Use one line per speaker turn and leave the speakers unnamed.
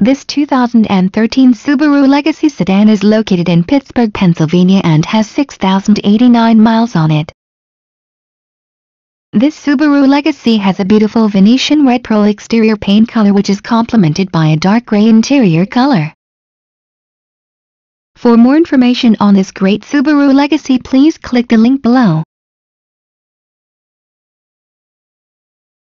This 2013 Subaru Legacy sedan is located in Pittsburgh, Pennsylvania and has 6,089 miles on it. This Subaru Legacy has a beautiful Venetian red pearl exterior paint color which is complemented by a dark gray interior color. For more information on this great Subaru Legacy, please click the link below.